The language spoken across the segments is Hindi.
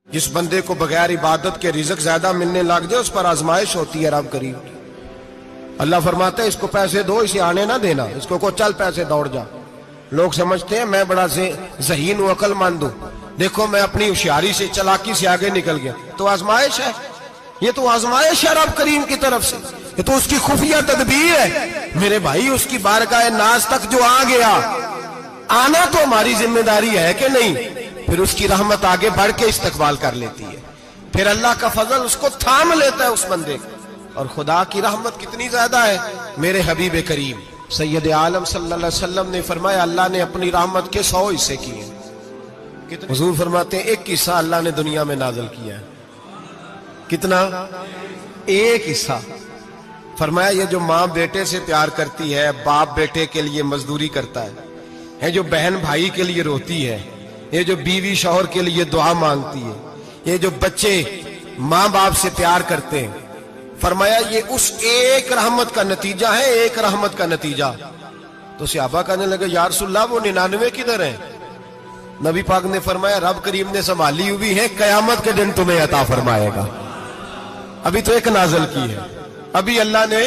जिस बंदे को बगैर इबादत के रिज़्क ज्यादा मिलने लग जाए उस पर आजमाइश होती है रब करीम की। अल्लाह फरमाते हैं इसको पैसे दो, इसे आने ना देना, इसको को चल पैसे दौड़ जा। लोग समझते हैं मैं बड़ा से ज़हीन हूं, अक्लमंद हूं, देखो मैं अपनी होशियारी से चालाकी से आगे निकल गया। तो आजमाइश है, ये तो आजमाइश है रब करीम की तरफ से, ये तो उसकी खुफिया तदबीर है मेरे भाई। उसकी बारगाह नाज तक जो आ गया, आना तो हमारी जिम्मेदारी है कि नहीं। फिर उसकी रहमत आगे बढ़ के इस्तकबाल कर लेती है, फिर अल्लाह का फजल उसको थाम लेता है उस बंदे को। और खुदा की रहमत कितनी ज्यादा है। मेरे हबीब करीम सैयद आलम सल्लल्लाहु अलैहि वसल्लम ने फरमाया अल्लाह ने अपनी रहमत के 100 हिस्से किए। कितने? हुजूर फरमाते हैं एक हिस्सा अल्लाह ने दुनिया में नाज़िल किया है। कितना? एक हिस्सा। फरमाया ये जो माँ बेटे से प्यार करती है, बाप बेटे के लिए मजदूरी करता है, जो बहन भाई के लिए रोती है, ये जो बीवी शौहर के लिए दुआ मांगती है, ये जो बच्चे माँ बाप से प्यार करते हैं, फरमाया ये उस एक रहमत का नतीजा है, एक रहमत का नतीजा। तो सहाबा कहने लगे या रसूलल्लाह वो 99 किधर है? नबी पाक ने फरमाया रब करीम ने संभाली हुई है, कयामत के दिन तुम्हें अता फरमाएगा। अभी तो एक नाज़िल की है, अभी अल्लाह ने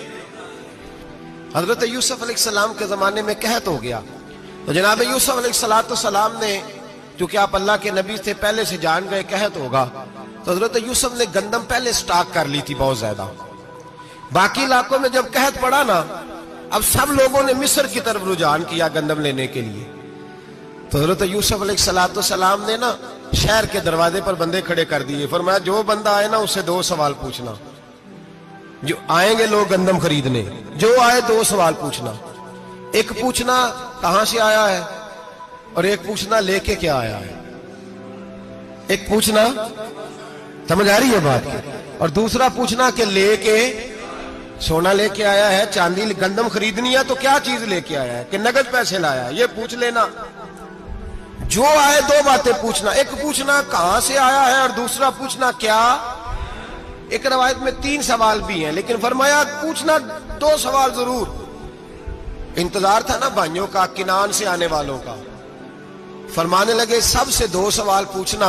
हजरत यूसुफ अलैहिस्सलाम के जमाने में कहत हो गया। तो जनाब यूसुफ अलैहिस्सलाम ने, चूंकि आप अल्लाह के नबी से पहले से जान गए, कहत होगा, तो हजरत यूसुफ ने गंदम पहले स्टॉक कर ली थी बहुत ज्यादा। बाकी इलाकों में जब कहत पड़ा ना, अब सब लोगों ने मिस्र की तरफ रुझान किया गंदम लेने के लिए। तो हजरत यूसुफ अलैहिस्सलाम ने ना शहर के दरवाजे पर बंदे खड़े कर दिए। फरमाया जो बंदा आए ना उससे 2 सवाल पूछना। जो आएंगे लोग गंदम खरीदने, जो आए 2 सवाल पूछना। एक पूछना कहां से आया है, और एक पूछना लेके क्या आया है। एक पूछना, समझ आ रही है बात की? और दूसरा पूछना कि लेके सोना लेके आया है, चांदी गंदम खरीदनी है तो क्या चीज लेके आया है, कि नगद पैसे लाया है, ये पूछ लेना। जो आए 2 बातें पूछना। एक पूछना कहां से आया है और दूसरा पूछना क्या। एक रवायत में 3 सवाल भी हैं, लेकिन फरमाया पूछना 2 सवाल जरूर। इंतजार था ना भाइयों का किनान से आने वालों का। फरमाने लगे सबसे 2 सवाल पूछना।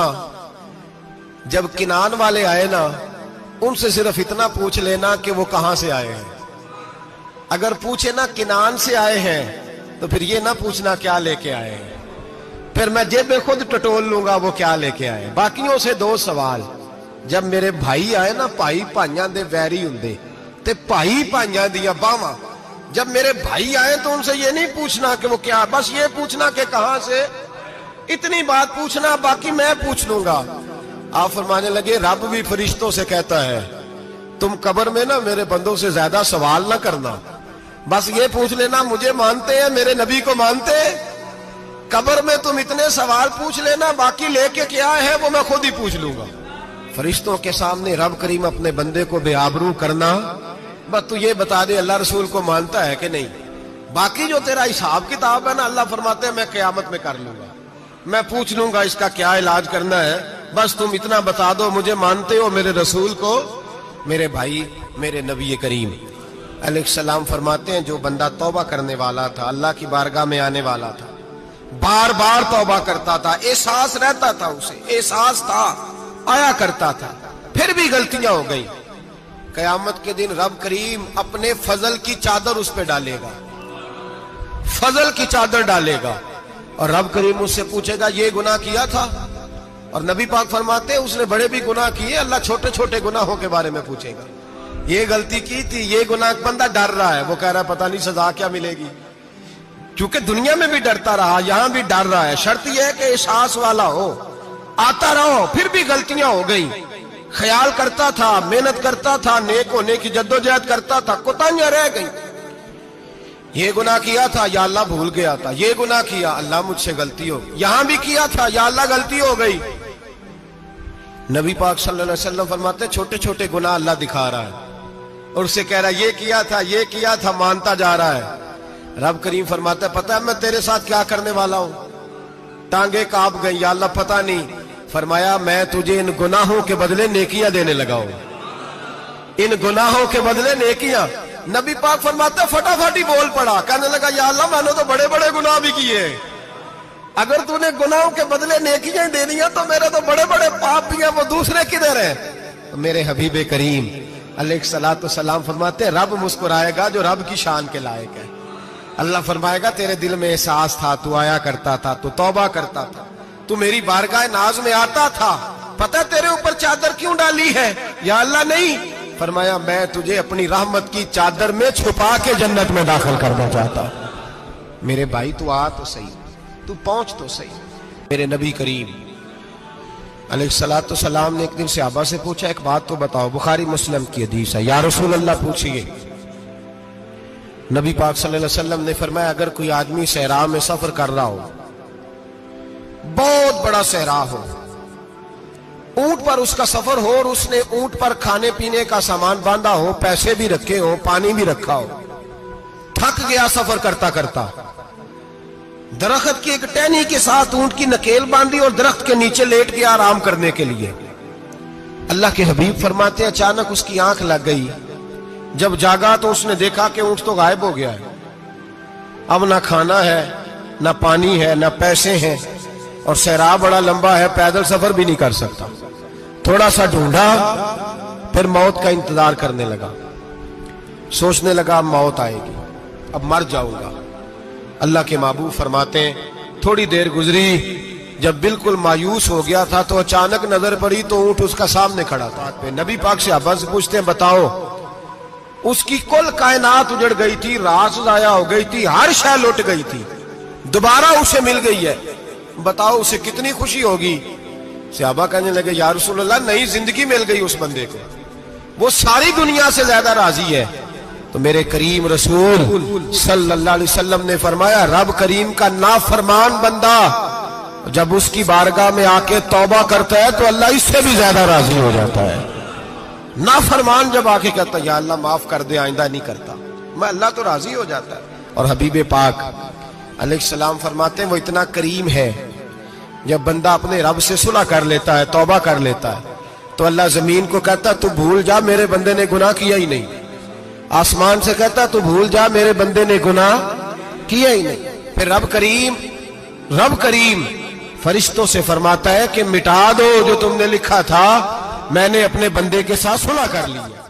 जब किनान वाले आए ना, उनसे सिर्फ इतना पूछ लेना कि वो कहां से आए हैं। अगर पूछे ना किनान से आए हैं तो फिर ये ना पूछना क्या लेके आए हैं, फिर मैं जेबे खुद टटोल लूंगा वो क्या लेके आए। बाकियों से 2 सवाल। जब मेरे भाई आए ना, भाई भाइयां दे वैरी हुंदे ते भाई भाइयां दिया बावां। जब मेरे भाई आए तो उनसे ये नहीं पूछना कि वो क्या, बस ये पूछना कि कहां से। इतनी बात पूछना, बाकी मैं पूछ लूंगा। आप फरमाने लगे रब भी फरिश्तों से कहता है तुम कब्र में ना मेरे बंदों से ज्यादा सवाल ना करना, बस ये पूछ लेना मुझे मानते हैं, मेरे नबी को मानते हैं। कब्र में तुम इतने सवाल पूछ लेना, बाकी लेके क्या है वो मैं खुद ही पूछ लूंगा। फरिश्तों के सामने रब करीम अपने बंदे को बेआबरू करना, बस तू ये बता दे अल्लाह रसूल को मानता है कि नहीं। बाकी जो तेरा हिसाब किताब है ना, अल्लाह फरमाते हैं मैं क़यामत में कर लूंगा, मैं पूछ लूंगा इसका क्या इलाज करना है। बस तुम इतना बता दो मुझे मानते हो, मेरे रसूल को, मेरे भाई, मेरे नबी करीम अलैहिस्सलाम फरमाते हैं जो बंदा तौबा करने वाला था, अल्लाह की बारगाह में आने वाला था, बार बार तौबा करता था, एहसास रहता था, उसे एहसास था, आया करता था, फिर भी गलतियां हो गई, कयामत के दिन रब करीम अपने फजल की चादर उस पर डालेगा, फजल की चादर डालेगा, और रब करीम उससे पूछेगा ये गुनाह किया था। और नबी पाक फरमाते उसने बड़े भी गुनाह किए, अल्लाह छोटे छोटे गुनाहों के बारे में पूछेगा। ये गलती की थी, ये गुनाह, बंदा डर रहा है, वो कह रहा है पता नहीं सजा क्या मिलेगी, क्योंकि दुनिया में भी डरता रहा, यहां भी डर रहा है। शर्त यह है कि एहसास वाला हो, आता रहो, फिर भी गलतियां हो गई, ख्याल करता था, मेहनत करता था, नेक होने की जद्दोजहद करता था, कोताहियां रह गई। ये गुनाह किया था या अल्लाह भूल गया था, ये गुनाह किया अल्लाह मुझसे गलती हो, यहां भी किया था या अल्लाह गलती हो गई। नबी पाक सल्लल्लाहु अलैहि वसल्लम फरमाते छोटे छोटे गुनाह अल्लाह दिखा रहा है और उससे कह रहा है ये किया था, मानता जा रहा है। रब करीम फरमाता है पता है मैं तेरे साथ क्या करने वाला हूं, टांगे कांप गई, या अल्लाह पता नहीं। फरमाया मैं तुझे इन गुनाहों के बदले नेकियां देने लगा हूं, इन गुनाहों के बदले नेकियां। नबी पाक फरमाते फटाफट ही बोल पड़ा, कहने लगा या अल्लाह मैंने तो बड़े बड़े गुनाह भी किए, अगर तूने गुनाहों के बदले नेकियां दे दिया तो मेरे तो बड़े बड़े पाप भी हैं, वो दूसरे किधर है? तो मेरे हबीब करीम अलैहिस्सलाम फरमाते, रब मुस्कुराएगा जो रब की शान के लायक है। अल्लाह फरमाएगा, तेरे दिल में एहसास था, तू आया करता था, तू तौबा करता था, तू मेरी बारगाह नाज में आता था, पता तेरे ऊपर चादर क्यों डाली है? या अल्लाह नहीं, फरमाया मैं तुझे अपनी रहमत की चादर में छुपा के जन्नत में दाखिल करना चाहता हूं। मेरे भाई तू आ तो सही, तू पहुंच तो सही। मेरे नबी करीम अलैहिस्सलाम ने एक दिन सहाबा से पूछा, एक बात तो बताओ, बुखारी मुस्लिम की हदीस है, या रसूल अल्लाह पूछिए। नबी पाक सल्लल्लाहु अलैहि वसल्लम ने फरमाया, अगर कोई आदमी सहरा में सफर कर रहा हो, बहुत बड़ा सहरा हो, ऊंट पर उसका सफर हो और उसने ऊंट पर खाने पीने का सामान बांधा हो, पैसे भी रखे हो, पानी भी रखा हो, थक गया सफर करता करता, दरख्त की एक टहनी के साथ ऊंट की नकेल बांधी और दरख्त के नीचे लेट गया आराम करने के लिए। अल्लाह के हबीब फरमाते, अचानक उसकी आंख लग गई, जब जागा तो उसने देखा कि ऊंट तो गायब हो गया है। अब ना खाना है, ना पानी है, ना पैसे हैं, और सहरा बड़ा लंबा है, पैदल सफर भी नहीं कर सकता। थोड़ा सा ढूंढा, फिर मौत का इंतजार करने लगा, सोचने लगा अब मौत आएगी, अब मर जाऊंगा। अल्लाह के महबूब फरमाते हैं, थोड़ी देर गुजरी, जब बिल्कुल मायूस हो गया था तो अचानक नजर पड़ी तो ऊंट उसका सामने खड़ा था। नबी पाक से अब्बा से पूछते हैं, बताओ, उसकी कुल कायनात उजड़ गई थी, रात जाया हो गई थी, हर शय लुट गई थी, दोबारा उसे मिल गई है, बताओ उसे कितनी खुशी होगी? सहाबा कहने लगे, या रसूल अल्लाह, नई जिंदगी मिल गई उस बंदे को, वो सारी दुनिया से ज्यादा राजी है। तो मेरे करीम रसूल सल्लल्लाहु अलैहि वसल्लम ने फरमाया, रब करीम का नाफरमान बंदा जब उसकी बारगाह में आके तौबा करता है तो अल्लाह इससे भी ज्यादा राजी हो जाता है। नाफरमान जब आके कहता है, या अल्लाह माफ कर दे, आइंदा नहीं करता, मैं, अल्लाह तो राजी हो जाता है। और हबीब पाक अलैहिस्सलाम फरमाते हैं, वो इतना करीम है, जब बंदा अपने रब से सुलह कर लेता है, तौबा कर लेता है, तो अल्लाह जमीन को कहता है, तू भूल जा, मेरे बंदे ने गुनाह किया ही नहीं। आसमान से कहता, तू भूल जा, मेरे बंदे ने गुनाह किया ही नहीं। फिर रब करीम फरिश्तों से फरमाता है कि मिटा दो जो तुमने लिखा था, मैंने अपने बंदे के साथ सुलह कर लिया।